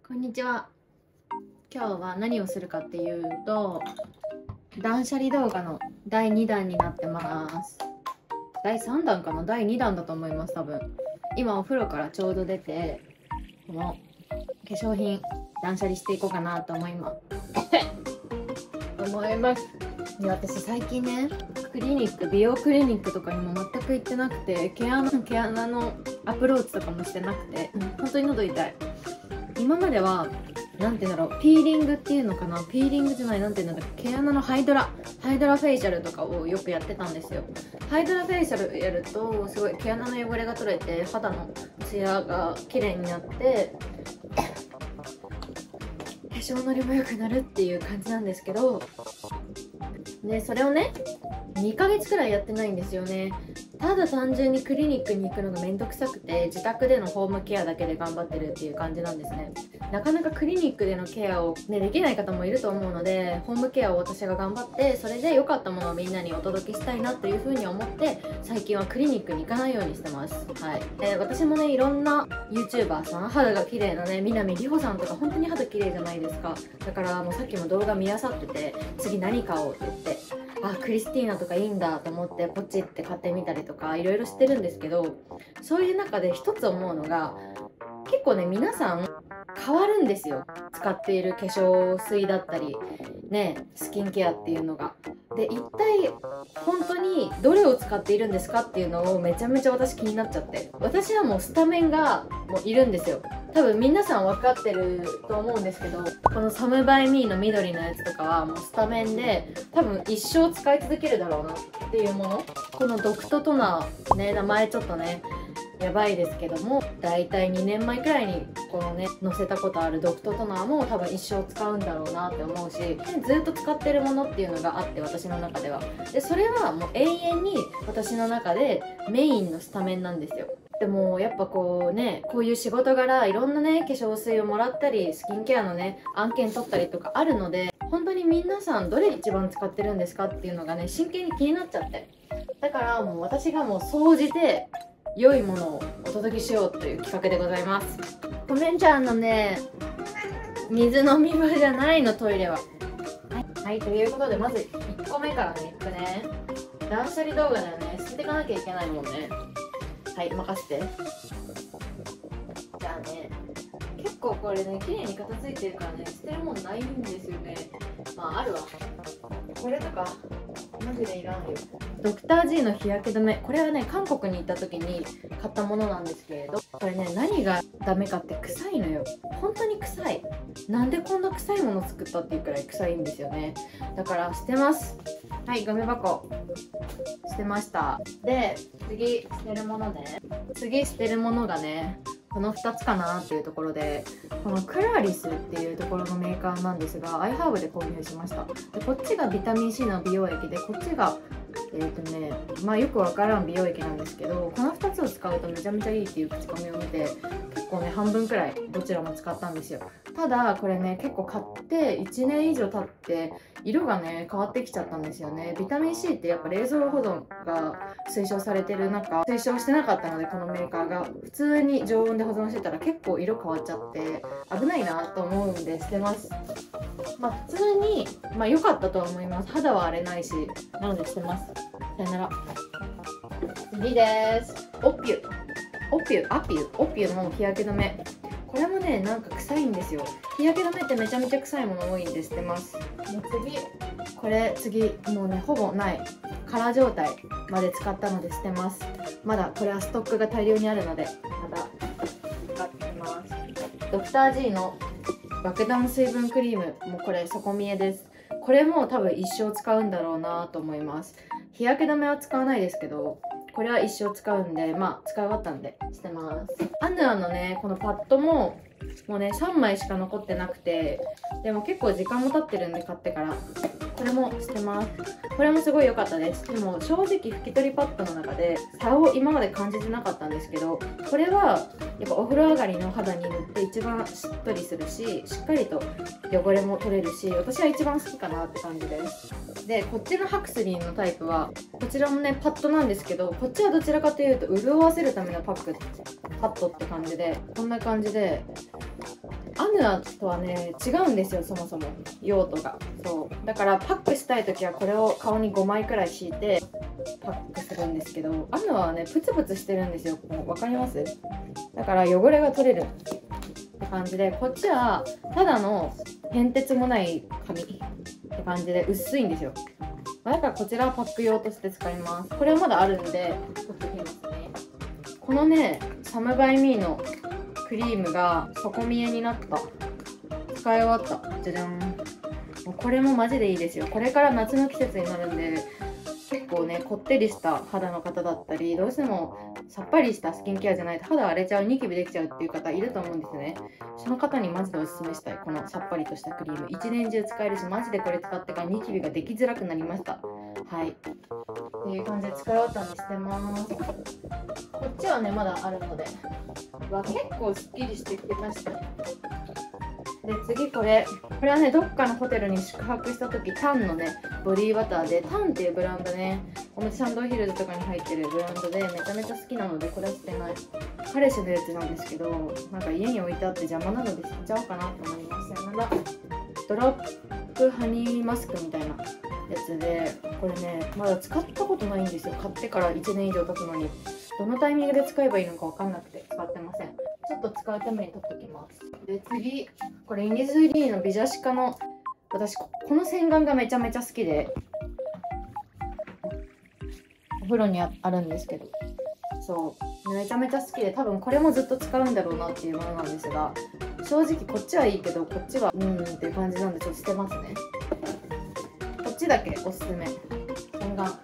こんにちは。今日は何をするかっていうと、断捨離動画の第2弾になってます。第3弾かな、第2弾だと思います、多分。今お風呂からちょうど出て、この化粧品断捨離していこうかなと思います。で、私最近ね、美容クリニックとかにも全く行ってなくて、毛穴のアプローチとかもしてなくて、本当に喉痛い。今まではなんていうんだろう、ピーリングっていうのかな、ピーリングじゃない、なんていうんだろう、毛穴のハイドラフェイシャルとかをよくやってたんですよ。ハイドラフェイシャルやるとすごい毛穴の汚れが取れて、肌のツヤが綺麗になって化粧のりも良くなるっていう感じなんですけど、でそれをね2ヶ月くらいやってないんですよね。ただ単純にクリニックに行くのがめんどくさくて、自宅でのホームケアだけで頑張ってるっていう感じなんですね。なかなかクリニックでのケアを、ね、できない方もいると思うので、ホームケアを私が頑張って、それで良かったものをみんなにお届けしたいなっていう風に思って、最近はクリニックに行かないようにしてます。はい。私もね、いろんな YouTuber さん、肌が綺麗なね、南里穂さんとか本当に肌綺麗じゃないですか。だからもうさっきも動画見漁ってて、次何買おうって言って、あ、クリスティーナとかいいんだと思ってポチって買ってみたりとかいろいろしてるんですけど、そういう中で一つ思うのが、結構ね皆さん変わるんですよ、使っている化粧水だったりね、スキンケアっていうのが。で、一体本当にどれを使っているんですかっていうのをめちゃめちゃ私気になっちゃって、私はもうスタメンがもういるんですよ。多分皆さん分かってると思うんですけど、このサムバイミーの緑のやつとかはもうスタメンで多分一生使い続けるだろうなっていうもの。このドクトトナーね、名前ちょっとねやばいですけども、だいたい2年前くらいにこのね載せたことあるドクトトナーも多分一生使うんだろうなって思うし、ずっと使ってるものっていうのがあって、私の中では。でそれはもう永遠に私の中でメインのスタメンなんですよ。でもやっぱこうね、こういう仕事柄いろんなね化粧水をもらったり、スキンケアのね案件取ったりとかあるので、本当に皆さんどれ一番使ってるんですかっていうのがね真剣に気になっちゃって、だからもう私がもう総じて良いものをお届けしようという企画でございます。ごめんちゃんのね、水飲み場じゃないの、トイレは。はい、ということでまず1個目からねいくね。断捨離動画だよね、捨てていかなきゃいけないもんね。はい、任せて。じゃあね、結構これね綺麗に片付いてるからね、捨てるもんないんですよね。まああるわ、これとかマジでいらんよ。ドクター G の日焼け止め、これはね韓国に行った時に買ったものなんですけれど、これね何がダメかって臭いのよ。本当に臭い。なんでこんな臭いもの作ったっていうくらい臭いんですよね。だから捨てます。はい、ゴミ箱捨てました。で次捨てるものね、次捨てるものがねこの2つかなっていうところで、このクラリスっていうところのメーカーなんですが、アイハーブで購入しました。でこっちがビタミン C の美容液で、こっちがまあよくわからん美容液なんですけど、この2つを使うとめちゃめちゃいいっていう口コミを見て、結構ね半分くらいどちらも使ったんですよ。ただこれね結構買って1年以上経って色がね変わってきちゃったんですよね。ビタミン C ってやっぱ冷蔵保存が推奨されてる中、推奨してなかったので、このメーカーが普通に常温で保存してたら結構色変わっちゃって危ないなと思うんで捨てます。まあ普通に良かったとは思います。肌は荒れないし、なので捨てます。さよなら。次です。オピュの日焼け止め。これもねなんか臭いんですよ。日焼け止めってめちゃめちゃ臭いもの多いんで捨てます。で次もうねほぼない空状態まで使ったので捨てます。まだこれはストックが大量にあるのでまた使ってきます。ドクター G の爆弾水分クリーム、もうこれ底見えです。これも多分一生使うんだろうなと思います。日焼け止めは使わないですけど、これは一生使うんで、まあ使い終わったんで捨てます。アヌアのねこのパッドももうね3枚しか残ってなくて、でも結構時間も経ってるんで買ってから、これも捨てます。これもすごい良かったです。でも正直拭き取りパッドの中で差を今まで感じてなかったんですけど、これはやっぱお風呂上がりの肌に塗って一番しっとりするし、しっかりと汚れも取れるし、私は一番好きかなって感じです。でこっちのハクスリーのタイプはこちらもねパッドなんですけど、こっちはどちらかというと潤わせるためのパッドって感じで、こんな感じでアヌアとはね違うんですよ、そもそも用途が。そうだからパックしたい時はこれを顔に5枚くらい敷いてパックするんですけど、アヌアはねプツプツしてるんですよ。わかります？だから汚れが取れるって感じで、こっちはただの変哲もない紙って感じで薄いんですよ。だからこちらはパック用として使います。これはまだあるんで取ってきますね。このねサムバイミーのクリームが底見えになった。使い終わった。じゃじゃん。もうこれもマジでいいですよ。これから夏の季節になるんで、結構ねこってりした肌の方だったり、どうしてもさっぱりしたスキンケアじゃないと肌荒れちゃう、ニキビできちゃうっていう方いると思うんですね。その方にマジでおすすめしたいこのさっぱりとしたクリーム。一年中使えるし、マジでこれ使ってからニキビができづらくなりました。はい、っていう感じで使い終わったのしてます。こっちはねまだあるので、結構すっきりしてきてました。で次これはねどっかのホテルに宿泊した時、タンのねボディバターで、タンっていうブランドね、表参道ヒルズとかに入ってるブランドでめちゃめちゃ好きなので、これは捨てない。彼氏のやつなんですけど、なんか家に置いてあって邪魔なので捨てちゃおうかなと思います。さよなら。ドロップハニーマスクみたいなやつで、これねまだ使ったことないんですよ。買ってから1年以上経つのにどのタイミングで使えばいいのか分かんなくて使ってません。ちょっと使うために取っておきます。で次これイニスフリーの美女シカの、私この洗顔がめちゃめちゃ好きで、お風呂にあるんですけど、そうめちゃめちゃ好きで、多分これもずっと使うんだろうなっていうものなんですが、正直こっちはいいけどこっちはっていう感じなんでちょっと捨てますね。こっちだけおすすめ洗顔。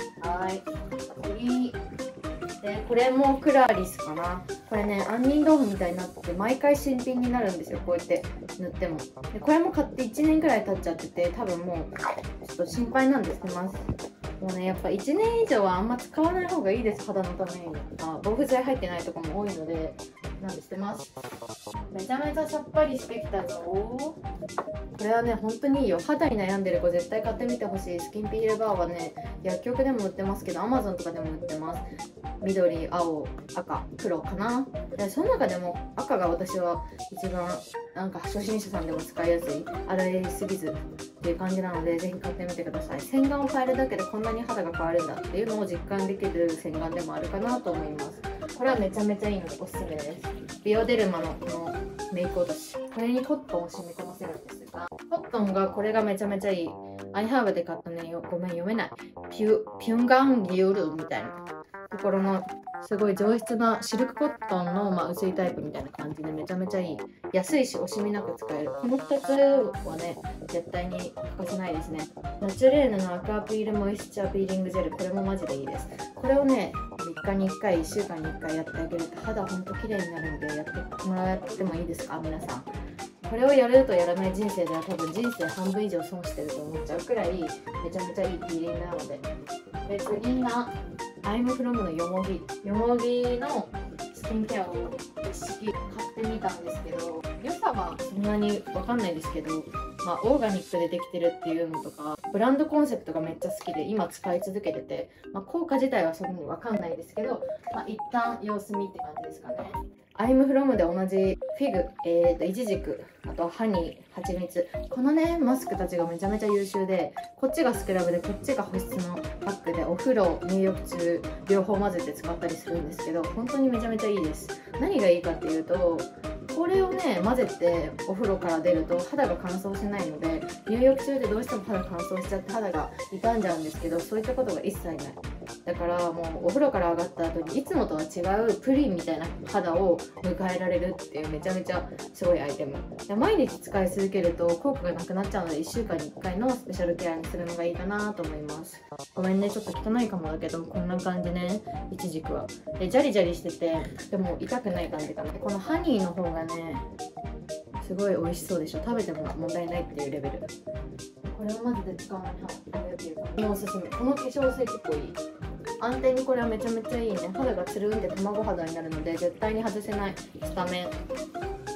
次でこれもクラリスかな。これね杏仁豆腐みたいになってて毎回新品になるんですよ、こうやって塗っても。でこれも買って1年くらい経っちゃってて、多分もうちょっと心配なんで捨てます。もうねやっぱ1年以上はあんま使わない方がいいです、肌のために。防腐剤入ってないとこも多いので、なんで捨てます。めちゃめちゃさっぱりしてきたぞ。これはね本当にいいよ。肌に悩んでる子絶対買ってみてほしい。スキンピールバーはね薬局でも売ってますけど Amazon とかでも売ってます。緑、青、赤、黒かな。でその中でも赤が私は一番なんか初心者さんでも使いやすい、洗いすぎずっていう感じなので、ぜひ買ってみてください。洗顔を変えるだけでこんなに肌が変わるんだっていうのを実感できる洗顔でもあるかなと思います。これはめちゃめちゃいいのでおすすめです。ビオデルマのこのメイク落とし、これにコットンを染み込ませるんですが、コットンがこれがめちゃめちゃいい。アイハーブで買ったね、ごめん読めない、ピュンガンギュルみたいなところのすごい上質なシルクコットンの、薄いタイプみたいな感じでめちゃめちゃいい。安いし惜しみなく使える。この2つはね絶対に欠かせないですね。ナチュレーヌのアクアピールモイスチャーピーリングジェル、これもマジでいいです。これをね3日に1回1週間に1回やってあげると肌ほんと綺麗になるんで、やってもらってもいいですか皆さん。これをやるとやらない人生では多分人生半分以上損してると思っちゃうくらいめちゃめちゃいいピーリングなので。で次がアイムフロムのよもぎのスキンケアを一式買ってみたんですけど、良さはそんなに分かんないですけど、オーガニックでできてるっていうのとかブランドコンセプトがめっちゃ好きで今使い続けてて、効果自体はそんなに分かんないですけど、一旦様子見って感じですかね。アイムフロムで同じフィグ、イチジク、あとハニー、ハチミツ、このねマスクたちがめちゃめちゃ優秀で、こっちがスクラブでこっちが保湿のパックで、お風呂入浴中両方混ぜて使ったりするんですけど、本当にめちゃめちゃいいです。何がいいかっていうと、これをね混ぜてお風呂から出ると肌が乾燥しないので、入浴中でどうしても肌乾燥しちゃって肌が傷んじゃうんですけど、そういったことが一切ない。だからもうお風呂から上がった後にいつもとは違うプリンみたいな肌を迎えられるっていうめちゃめちゃすごいアイテムで、毎日使い続けると効果がなくなっちゃうので1週間に1回のスペシャルケアにするのがいいかなと思います。ごめんねちょっと汚いかもだけど、こんな感じね。イチジクはでジャリジャリしててでも痛くない感じかな。このハニーの方がねすごい美味しそうでしょ。食べても問題ないっていうレベル。これをマジで使わない派っていうかおすすめ。この化粧水結構いい。安定にこれはめちゃめちゃいいね。肌がつるんで卵肌になるので絶対に外せないスタメン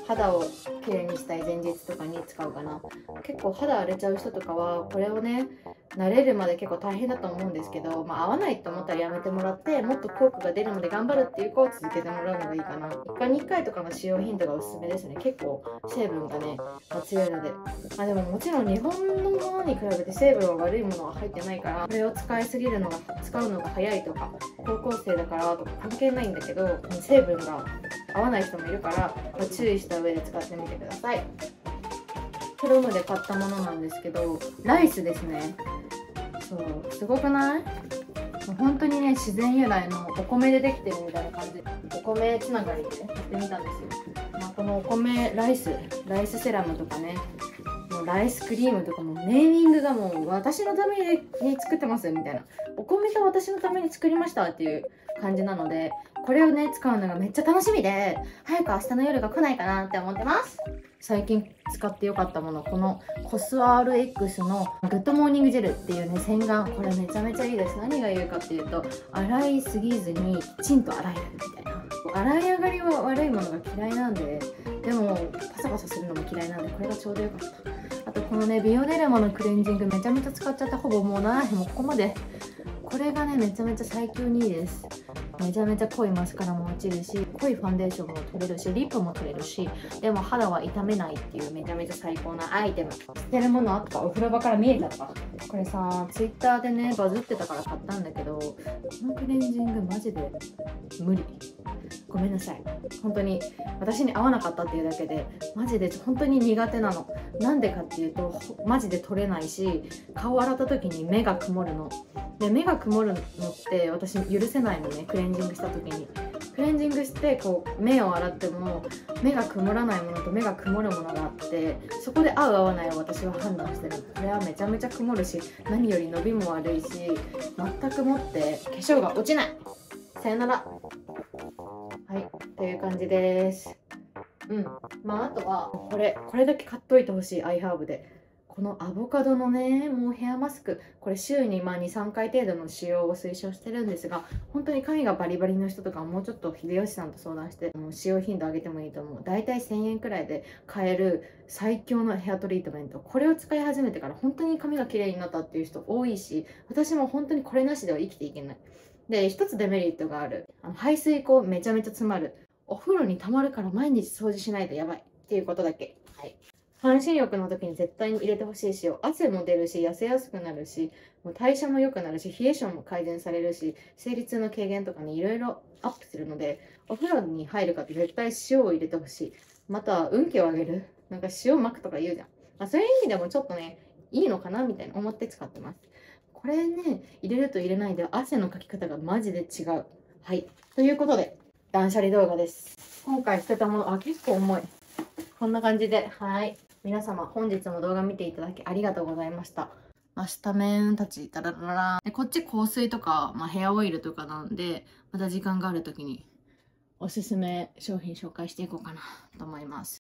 肌をきれいにしたい前日とかに使うかな。結構肌荒れちゃう人とかはこれをね慣れるまで結構大変だと思うんですけど、合わないと思ったらやめてもらって、もっと効果が出るまで頑張るっていう子を続けてもらうのがいいかな。1回に1回とかの使用頻度がおすすめですね。結構成分がね、強いので。でももちろん日本のものに比べて成分は悪いものは入ってないから、これを使いすぎるのが使うのが早いとか高校生だからとか関係ないんだけど、成分が合わない人もいるから、注意した上で使ってみてください。プロムで買ったものなんですけど、ライスですね。そうすごくない？本当にね、自然由来のお米でできてるみたいな感じ。お米つながりで買ってみたんですよ。このお米ライスセラムとかね、もうライスクリームとかもネーミングがもう私のために作ってますみたいな、お米と私のために作りましたっていう感じなので、これをね使うのがめっちゃ楽しみで、早く明日の夜が来ないかなって思ってます。最近使ってよかったもの、このコス RX のグッドモーニングジェルっていうね洗顔、これめちゃめちゃいいです。何が言うかっていうと、洗いすぎずにきちんと洗えるみたいな。洗い上がりは悪いものが嫌いなんで、でもパサパサするのも嫌いなんで、これがちょうどよかった。あとこのねビオデルマのクレンジングめちゃめちゃ使っちゃった。ほぼもう7分もここまで。これがねめちゃめちゃ最強にいいです。めちゃめちゃ濃いマスカラも落ちるし、濃いファンデーションも取れるし、リップも取れるし、でも肌は傷めないっていうめちゃめちゃ最高なアイテム。捨てるものあったか、お風呂場から見えたった。これさ、ツイッターでねバズってたから買ったんだけど、このクレンジングマジで無理。ごめんなさい。本当に私に合わなかったっていうだけで、マジで本当に苦手なの。なんでかっていうと、マジで取れないし、顔洗った時に目が曇るの。で、目が曇るのって私許せないのね、クレンジングした時に。クレンジングしてこう目を洗っても目が曇らないものと目が曇るものがあって、そこで合う合わないを私は判断してる。これはめちゃめちゃ曇るし、何より伸びも悪いし、全くもって化粧が落ちない。さよなら。はい、という感じです。あとはこれだけ買っといてほしい。アイハーブでこのアボカドのね、もうヘアマスク、これ週に2、3回程度の使用を推奨してるんですが、本当に髪がバリバリの人とかもうちょっと秀吉さんと相談して使用頻度上げてもいいと思う。だいたい1000円くらいで買える最強のヘアトリートメント、これを使い始めてから本当に髪が綺麗になったっていう人多いし、私も本当にこれなしでは生きていけない。で、一つデメリットがある。排水口めちゃめちゃ詰まる。お風呂に溜まるから毎日掃除しないとやばいっていうことだけ。はい。半身浴の時に絶対に入れてほしいし、汗も出るし、痩せやすくなるし、もう代謝も良くなるし、冷え性も改善されるし、生理痛の軽減とかにいろいろアップするので、お風呂に入る方絶対塩を入れてほしい。または運気を上げる。なんか塩まくとか言うじゃん。そういう意味でもちょっとね、いいのかなみたいな思って使ってます。これね、入れると入れないで汗のかき方がマジで違う。はい。ということで、断捨離動画です。今回捨てたもの、結構重い。こんな感じで、はい。皆様、本日も動画見ていただきありがとうございました。明日麺たち、ダラララで、こっち香水とか、ヘアオイルとかなんで、また時間がある時におすすめ商品紹介していこうかなと思います。